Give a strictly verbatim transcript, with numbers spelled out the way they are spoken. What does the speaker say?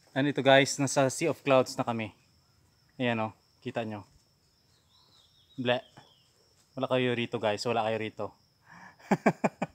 Ano ito guys, nasa Sea of Clouds na kami. Ayan o, kita nyo. Ble. Wala kayo rito guys, wala kayo rito.